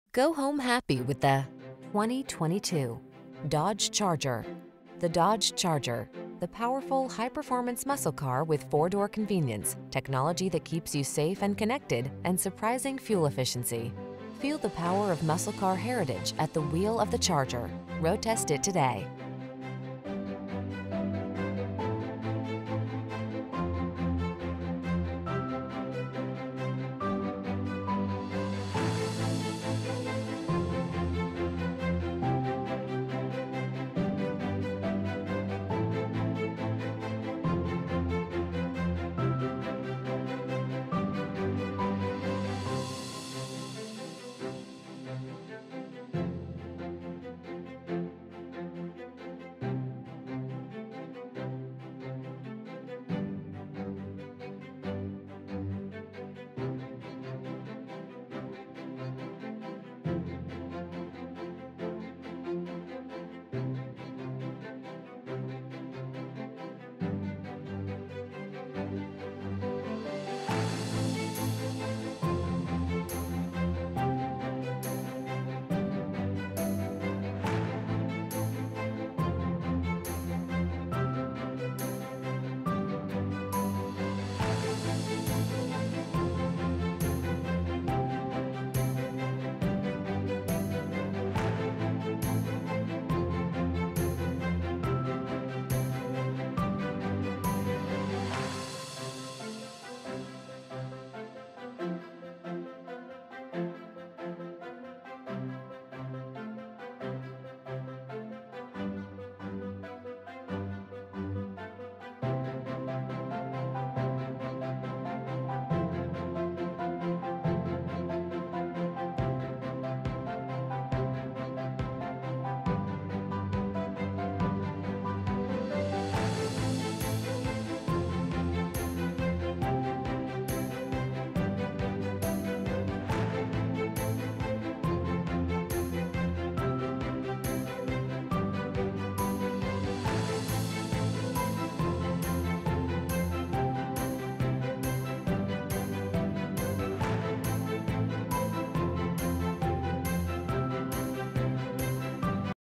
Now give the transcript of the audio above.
Go home happy with the 2022 Dodge Charger. The Dodge Charger, the powerful, high-performance muscle car with four-door convenience, technology that keeps you safe and connected, and surprising fuel efficiency. Feel the power of muscle car heritage at the wheel of the Charger. Road test it today.